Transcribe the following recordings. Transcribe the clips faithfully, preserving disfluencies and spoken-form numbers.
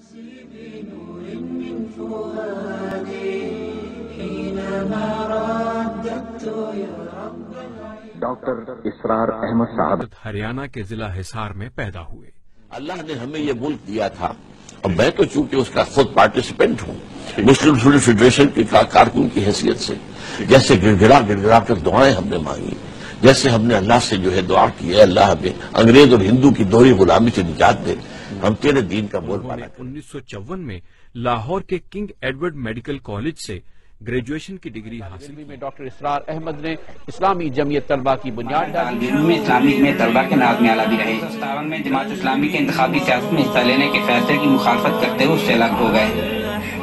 Doctor اسرار احمد صاحب ہریانہ کے ضلع حصار میں پیدا ہوئے۔ اللہ نے ہمیں یہ ملک دیا تھا اور میں تو چونکہ اس کا خود پارٹیسپینٹ ہوں مسلم اسٹوڈنٹ فیڈریشن کی کارکن کی حیثیت سے، جیسے گڑ گڑا گڑ گڑا کر دعائیں ہم نے مانگی، جیسے ہم نے اللہ سے جو ہے دعا کی ہے اللہ ہمیں انگریز اور ہندو کی دوہری غلامی سے نجات دے، ہم تیرے دین کا بول بالا کریں۔ انیس سو چون میں لاہور کے کنگ ایڈورڈ میڈیکل کالج سے گریجویشن کی ڈگری حاصل کی۔ میں ڈاکٹر اسرار احمد نے اسلامی جمعیت طلبہ کی بنیاد ڈالی۔ میں اسلامی میں طلبہ کے ناظم اعلیٰ بھی رہے۔ ستاون میں جماعت اسلامی کے انتخابی سیاست میں حصہ لینے کے فیصلے کی مخالفت کرتے ہوئے اس سے الگ ہو گئے۔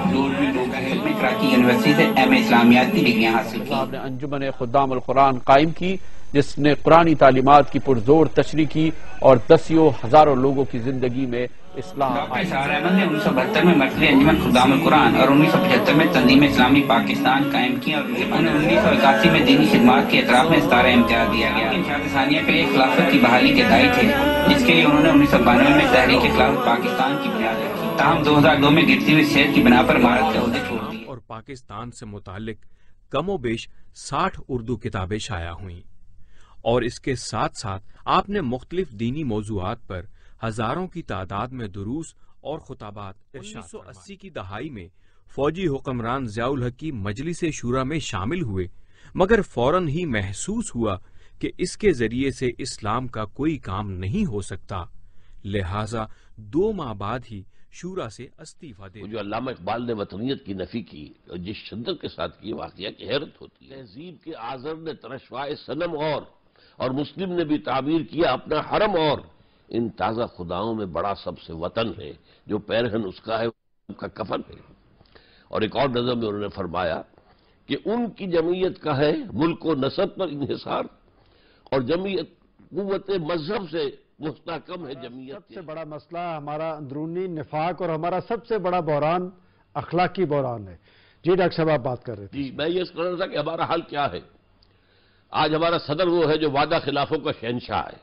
میں کراچی یونیورسٹی سے ایم اے اسلامیات کی ڈگریاں حاصل کی۔ آپ نے انجمن خدام القرآن قائم کی جس نے قرآنی تعلیمات کی پرزور تشریح کی اور دسیوں ہزاروں لوگوں کی زندگی میں اصلاح۔ ڈاکٹر اسرار احمد نے انیس سو بہتر میں مرکزی انجمن خدام القرآن اور انیس سو پچہتر میں تنظیم اسلامی پاکستان قائم کی اور انیس سو اکاسی میں دینی خدمات کے اطراف میں ستارہ امتیاز دیا گیا۔ انشاء ثانیہ کے لیے خلافت کی بحالی کے داعی تھے جس کے لیے انہوں نے انیس سو بانوے میں تحریک خلافت پاکستان کی بنیاد رکھی، تاہم دو ہزار دو میں گرتی ہوئی صحت کی بنا پر عمارت کے عہدے چھوڑ دیے۔ اور پاکستان سے متعلق کم و بیش ساٹھ اردو کتابیں شائع ہوئیں، اور اس کے ساتھ ساتھ آپ نے مختلف دینی موضوعات پر ہزاروں کی تعداد میں دروس اور خطابات۔ انیس سو اسی کی دہائی میں فوجی حکمران ضیاء الحق کی مجلس شورا میں شامل ہوئے، مگر فوراً ہی محسوس ہوا کہ اس کے ذریعے سے اسلام کا کوئی کام نہیں ہو سکتا، لہٰذا دو ماہ بعد ہی شورا سے استعفیٰ دے۔ جو علامہ اقبال نے وطنیت کی نفی کی اور جس شدت کے ساتھ کی واقعہ کی حیرت ہوتی ہے۔ تہذیب کے آذر نے ترشوائے صنم اور اور مسلم نے بھی تعمیر کیا اپنا حرم، اور ان تازہ خداؤں میں بڑا سب سے وطن ہے، جو پیرہن اس کا ہے ان کا کفن ہے۔ اور ایک اور نظم میں انہوں نے فرمایا کہ ان کی جمعیت کا ہے ملک و نسب پر انحصار، اور جمعیت قوت مذہب سے مستحکم ہے جمعیت۔ سب سے بڑا مسئلہ ہمارا اندرونی نفاق اور ہمارا سب سے بڑا بحران اخلاقی بحران ہے۔ جی ڈاکٹر صاحب آپ بات کر رہے تھے۔ جی میں یہ کہہ رہا تھا کہ ہمارا حل کیا ہے۔ آج ہمارا صدر وہ ہے جو وعدہ خلافوں کا شہنشاہ ہے،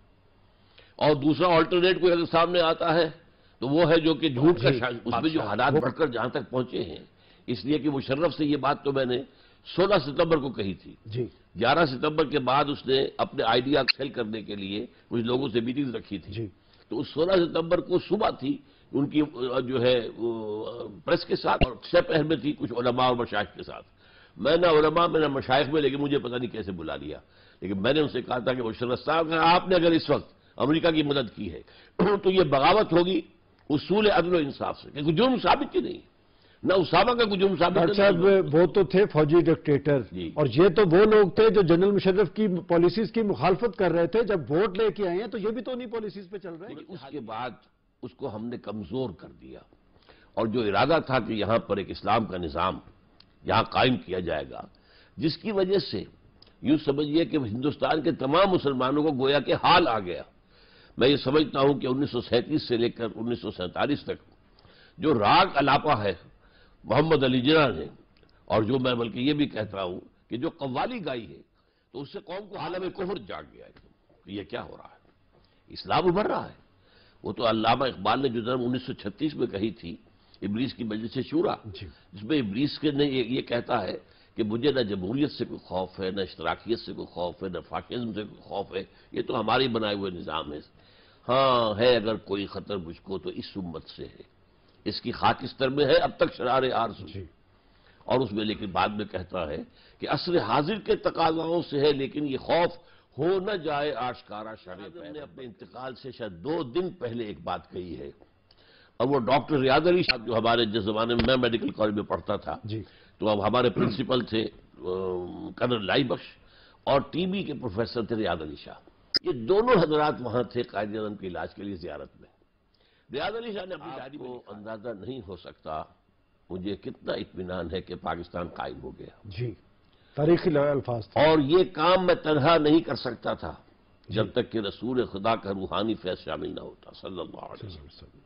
اور دوسرا آلٹرنیٹ کوئی اگر سامنے آتا ہے تو وہ ہے جو کہ جھوٹ کا شہنشاہ۔ اس میں جو حالات بڑھ کر جہاں تک پہنچے ہیں، اس لیے کہ مشرف سے یہ بات تو میں نے سولہ ستمبر کو کہی تھی، جی گیارہ ستمبر کے بعد اس نے اپنے آئیڈیا سیل کرنے کے لیے کچھ لوگوں سے میٹنگ رکھی تھی، جی تو اس سولہ ستمبر کو صبح تھی ان کی جو ہے پریس کے ساتھ، اور شہ پہر میں تھی کچھ علماء اور مشائخ کے ساتھ۔ میں نہ علماء میں نہ مشائخ میں، لیکن مجھے پتہ نہیں کیسے بلا لیا، لیکن میں نے ان سے کہا تھا کہ مشرف صاحب آپ نے اگر اس وقت امریکہ کی مدد کی ہے تو یہ بغاوت ہوگی اصول عدل و انصاف سے، کہ جرم ثابت ہی نہیں، نہ اسامہ کا کوئی جرم ثابت ڈاکٹر صاحب وہ تو تھے فوجی ڈکٹیٹر، جی۔ اور یہ تو وہ لوگ تھے جو جنرل مشرف کی پالیسیز کی مخالفت کر رہے تھے، جب ووٹ لے کے آئے ہیں تو یہ بھی تو انہی پالیسیز پہ چل رہے ہیں۔ لیکن اس کے بعد اس کو ہم نے کمزور کر دیا، اور جو ارادہ تھا کہ یہاں پر ایک اسلام کا نظام یہاں قائم کیا جائے گا، جس کی وجہ سے یوں سمجھیے کہ ہندوستان کے تمام مسلمانوں کو گویا کہ حال آ گیا۔ میں یہ سمجھتا ہوں کہ انیس سو سینتیس سے لے کر انیس سو سینتالیس تک جو راگ الاپا ہے محمد علی جناح نے، اور جو میں بلکہ یہ بھی کہتا ہوں کہ جو قوالی گائی ہے، تو اس سے قوم کو عالم کفر جاگ گیا ہے کہ یہ کیا ہو رہا ہے، اسلام ابھر رہا ہے۔ وہ تو علامہ اقبال نے جو ضرب انیس سو چھتیس میں کہی تھی ابلیس کی مجلس شورا، جس میں ابلیس کے نے یہ کہتا ہے کہ مجھے نہ جمہوریت سے کوئی خوف ہے، نہ اشتراکیت سے کوئی خوف ہے، نہ فاشزم سے کوئی خوف ہے، یہ تو ہمارے بنائے ہوئے نظام ہے۔ ہاں ہے اگر کوئی خطر مجھ کو تو اس امت سے ہے، اس کی خاکستر میں ہے اب تک شرار آرزو، اور اس میں لیکن بعد میں کہتا ہے کہ عصر حاضر کے تقاضاؤں سے ہے، لیکن یہ خوف ہو نہ جائے آشکارا شرع پہ۔ نے اپنے انتقال سے شاید دو دن پہلے ایک بات کہی ہے، اور وہ ڈاکٹر ریاض علی صاحب جو ہمارے جس زمانے میں میں میڈیکل کالج میں پڑھتا تھا، تو اب ہمارے پرنسپل تھے کرنل لائی بخش، اور ٹی بی کے پروفیسر تھے ریاض علی شاہ۔ یہ دونوں حضرات وہاں تھے قائد اعظم کے علاج کے لیے زیارت میں۔ ریاض علی شاہ نے اپنی ڈائری میں اندازہ نہیں ہو سکتا مجھے کتنا اطمینان ہے کہ پاکستان قائم ہو گیا۔ جی تاریخی الفاظ تھے۔ اور یہ کام میں تنہا نہیں کر سکتا تھا جب تک کہ رسول خدا کا روحانی فیض شامل نہ ہوتا صلی اللہ علیہ وسلم۔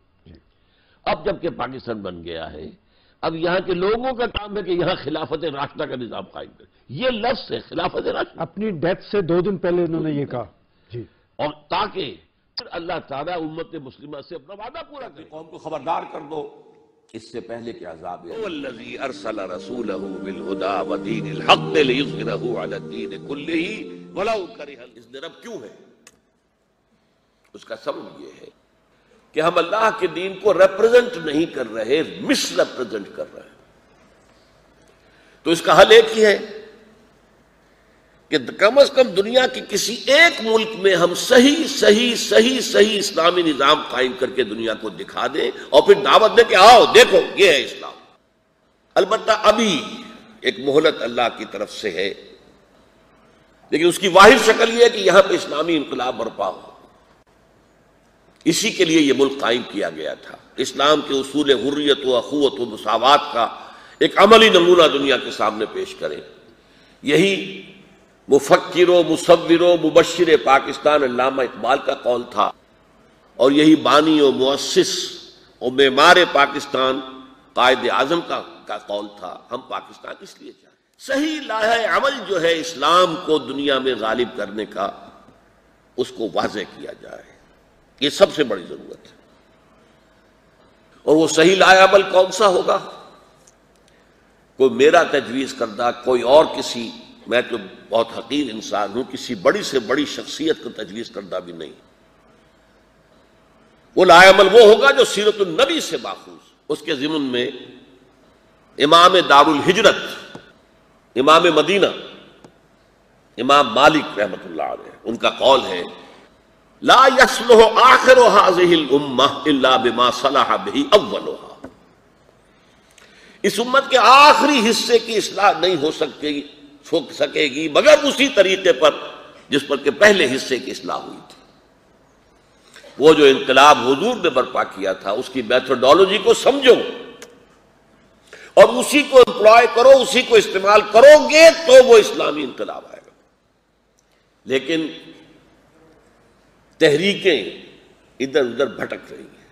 اب جب کہ پاکستان بن گیا ہے، اب یہاں کے لوگوں کا کام ہے کہ یہاں خلافت راشدہ کا نظام قائم کرے۔ یہ لفظ ہے خلافت راشدہ، اپنی ڈیتھ سے دو دن پہلے انہوں نے یہ کہا، جی، اور تاکہ اللہ تعالیٰ امت مسلمہ سے اپنا وعدہ پورا کرے. قوم کو خبردار کر دو اس سے پہلے کہ عذاب ہے. والذی ارسل رسولہ بالہدی ودین الحق لیظہرہ علی الدین کلہ ولو کرہ. اس نے رب کیوں ہے؟ اس کا سبب یہ ہے کہ ہم اللہ کے دین کو ریپرزینٹ نہیں کر رہے، مس ریپرزینٹ کر رہے ہیں. تو اس کا حل ایک ہی ہے کہ کم از کم دنیا کے کسی ایک ملک میں ہم صحیح صحیح صحیح صحیح اسلامی نظام قائم کر کے دنیا کو دکھا دیں اور پھر دعوت دیں کہ آؤ دیکھو یہ ہے اسلام. البتہ ابھی ایک مہلت اللہ کی طرف سے ہے، لیکن اس کی واحد شکل یہ ہے کہ یہاں پہ اسلامی انقلاب برپا ہو. اسی کے لیے یہ ملک قائم کیا گیا تھا. اسلام کے اصول حریت و اخوت و مساوات کا ایک عملی نمونہ دنیا کے سامنے پیش کریں. یہی مفکر و مصور و مبشر پاکستان علامہ اقبال کا قول تھا، اور یہی بانی و مؤسس و معمار پاکستان قائد اعظم کا کا قول تھا. ہم پاکستان اس لیے چاہتے ہیں صحیح لائحہ عمل جو ہے اسلام کو دنیا میں غالب کرنے کا، اس کو واضح کیا جائے. یہ سب سے بڑی ضرورت ہے. اور وہ صحیح لائحہ عمل کون سا ہوگا؟ کوئی میرا تجویز کردہ، کوئی اور کسی، میں تو بہت حقیر انسان ہوں، کسی بڑی سے بڑی شخصیت کو تجویز کردہ بھی نہیں. وہ لائحہ عمل وہ ہوگا جو سیرت النبی سے ماخوذ. اس کے ضمن میں امام دار الہجرت، امام مدینہ، امام مالک رحمۃ اللہ علیہ، ان کا قول ہے لا یصلح آخر هذه الامہ الا بما صلح به اولها. اس امت کے آخری حصے کی اصلاح نہیں ہو سکے گی ہو سکے گی مگر اسی طریقے پر جس پر کہ پہلے حصے کی اصلاح ہوئی تھی. وہ جو انقلاب حضور نے برپا کیا تھا اس کی میتھڈالوجی کو سمجھو اور اسی کو امپلائے کرو، اسی کو استعمال کرو گے تو وہ اسلامی انقلاب آئے گا. لیکن تحریکیں ادھر ادھر بھٹک رہی ہیں.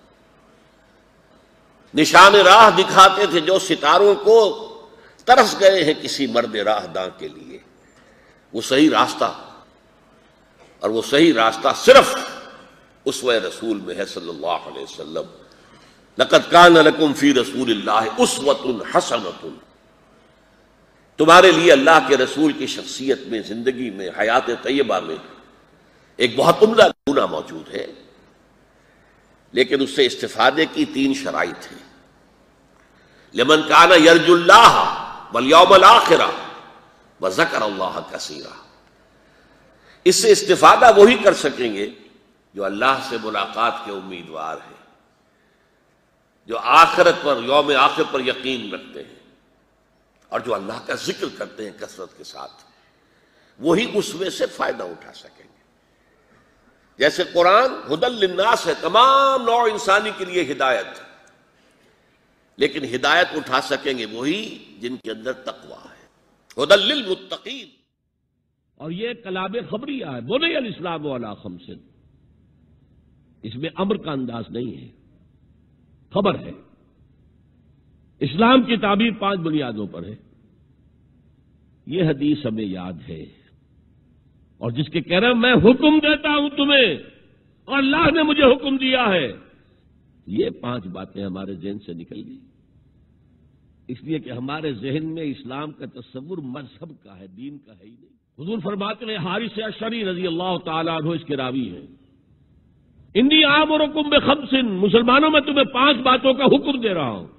نشان راہ دکھاتے تھے جو ستاروں کو ترس گئے ہیں کسی مرد راہ داں کے لیے. وہ صحیح راستہ، اور وہ صحیح راستہ صرف اسوہ رسول میں ہے صلی اللہ علیہ وسلم. لقد کان لکم فی رسول اللہ اسوۃ حسنۃ. تمہارے لیے اللہ کے رسول کی شخصیت میں، زندگی میں، حیات طیبہ میں ایک بہت عمدہ نمونہ موجود ہے. لیکن اس سے استفادے کی تین شرائط ہیں. لمن کان یرجو اللہ والیوم الآخر وذکر اللہ کثیرا. اس سے استفادہ وہی کر سکیں گے جو اللہ سے ملاقات کے امیدوار ہیں، جو آخرت پر، یوم آخر پر یقین رکھتے ہیں، اور جو اللہ کا ذکر کرتے ہیں کثرت کے ساتھ. وہی اس میں سے فائدہ اٹھا سکیں گے. جیسے قرآن ہدی للناس ہے، تمام نوع انسانی کے لیے ہدایت، لیکن ہدایت اٹھا سکیں گے وہی جن کے اندر تقویٰ ہے. ہدی للمتقین. اور یہ کلام خبریہ ہے، بنی الاسلام علی خمس. اس میں امر کا انداز نہیں ہے، خبر ہے. اسلام کی تعبیر پانچ بنیادوں پر ہے. یہ حدیث ہمیں یاد ہے، اور جس کے کہہ رہے ہیں میں حکم دیتا ہوں تمہیں اور اللہ نے مجھے حکم دیا ہے، یہ پانچ باتیں ہمارے ذہن سے نکل گئی. اس لیے کہ ہمارے ذہن میں اسلام کا تصور مذہب کا ہے، دین کا ہے ہی نہیں. حضور فرماتے ہیں، حارث اشعری رضی اللہ تعالیٰ عنہ اس کے راوی ہیں، انی آمرکم بخمس، مسلمانوں میں تمہیں پانچ باتوں کا حکم دے رہا ہوں.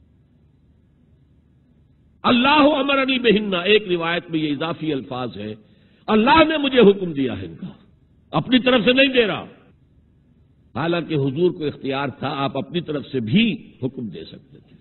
اللہ امرنی بہن، ایک روایت میں یہ اضافی الفاظ ہے، اللہ نے مجھے حکم دیا ہے ان کا، اپنی طرف سے نہیں دے رہا. حالانکہ حضور کو اختیار تھا، آپ اپنی طرف سے بھی حکم دے سکتے تھے.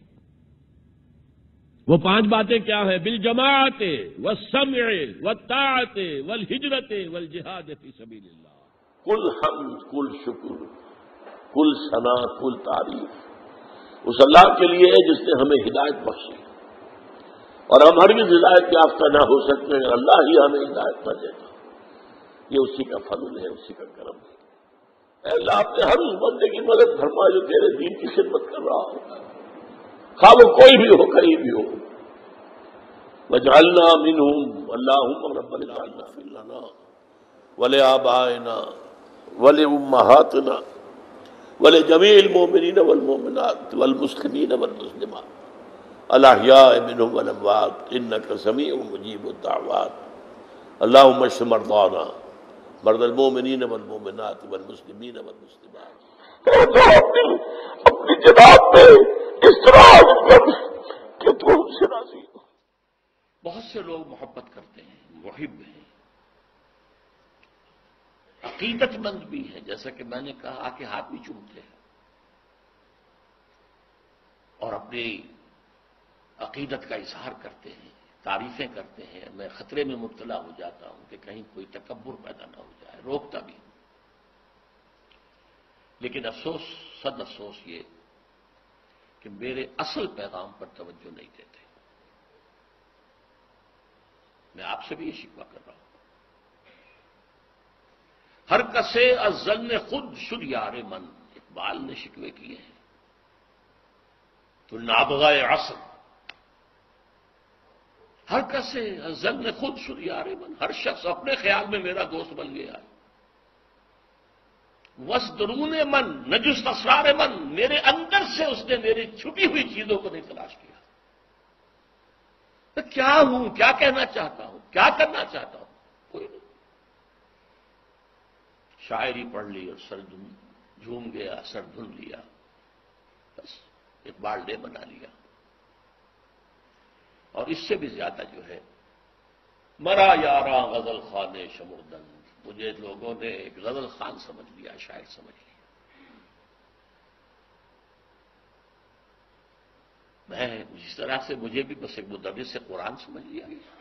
وہ پانچ باتیں کیا ہیں؟ بالجماعت والسمع والطاعت والہجرت والجہاد فی سبیل اللہ. کل حمد، کل شکر، کل ثنا، کل تعریف اس اللہ کے لیے ہے جس نے ہمیں ہدایت بخشی، اور ہم ہرگز ہدایت یافتہ نہ ہو سکتے ہیں، اللہ ہی ہمیں ہدایت نہ دیتا. یہ اسی کا فضل ہے، اسی کا کرم ہے. اے اللہ اپنے ہر اس بندے کی مدد فرما جو تیرے دین کی خدمت کر رہا ہو، خواہ وہ کوئی بھی ہو، کہیں بھی ہو. وجعلنا منہم اللہم ربنا اجعلنا لنا ولآبائنا वलिउम्महातिना वलिजमील मोमिनीन वल्मोमिनात वल्मुस्लिमीन वल्मुस्लिमात अल-अहयाइ मिनहुम वल-अमवात इन्नका समीउन मुजीबुद दाअवात अल्लाहुम्मा इश्फि मरदाना मरदल मोमिनीन वल्मोमिनात वल्मुस्लिमीन वल्मुस्लिमात। अपनी जनाब पे इस तरह कि तुम हमसे राजी हो। बहुत से लोग मोहब्बत करते हैं, मुहिब हैं, अकीदतमंद भी हैं, जैसा कि मैंने कहा आके हाथ भी चूमते हैं और अपनी अकीदत का इजहार करते हैं, तारीफें करते हैं। मैं खतरे में मुब्तला हो जाता हूं कि कहीं कोई तकब्बुर पैदा ना हो जाए, रोकता भी। लेकिन अफसोस, सद अफसोस ये कि मेरे असल पैगाम पर तवज्जो नहीं देते। मैं आपसे भी ये शिकवा कर रहा हूं। हर कसे अज़्ज़न ने खुद शुद यारे मन, इकबाल ने शिकवे किए हैं। तो नाबगाए असर, हर कसे अज़्ज़न ने खुद शुद यारे मन, हर शख्स अपने ख्याल में मेरा दोस्त बन गया है। वस दरून मन नजुस्त असरार मन, मेरे अंदर से उसने मेरी छुपी हुई चीजों को नहीं तलाश किया। तो क्या हूं, क्या कहना चाहता हूं, क्या करना चाहता हूं, कोई नहीं। शायरी पढ़ ली और सर झूम गया, सर धुन लिया, बस इकबाल डे बना लिया। और इससे भी ज्यादा जो है, मरा यारा गजल खाने शमुर्दन, मुझे लोगों ने एक गजल खान समझ लिया, शायर समझ लिया। मैं जिस तरह से मुझे भी बस एक मुदर्रिस से कुरान समझ लिया गया।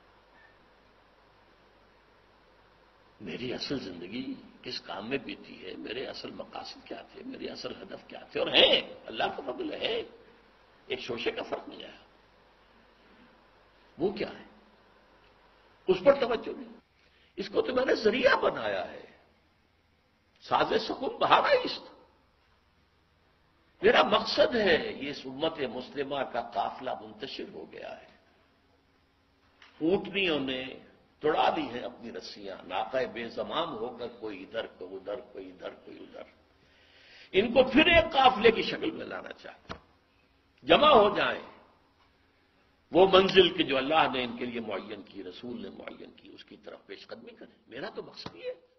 मेरी असल जिंदगी किस काम में बीती है, मेरे असल मकासद क्या थे, मेरे असल हदफ क्या थे, और हैं, अल्लाह का फضل है, एक शोशे का फर्क नहीं आया। वो क्या है, उस पर तवज्जो नहीं। इसको तो मैंने जरिया बनाया है, साज़े सुकुम बहारा इश्क। मेरा मकसद है ये इस उम्मत मुस्लिमा का काफिला मुंतशिर हो गया है। ऊंटनियों ने तोड़ा दी है अपनी रस्सियां, नाक़े बेज़माम होकर कोई इधर कोई उधर, कोई इधर कोई उधर। इनको फिर एक काफिले की शक्ल में लाना चाहते, जमा हो जाएं, वो मंजिल की जो अल्लाह ने इनके लिए मुअय्यन की, रसूल ने मुअय्यन की, उसकी तरफ पेशकदमी करें। मेरा तो मकसद ये है।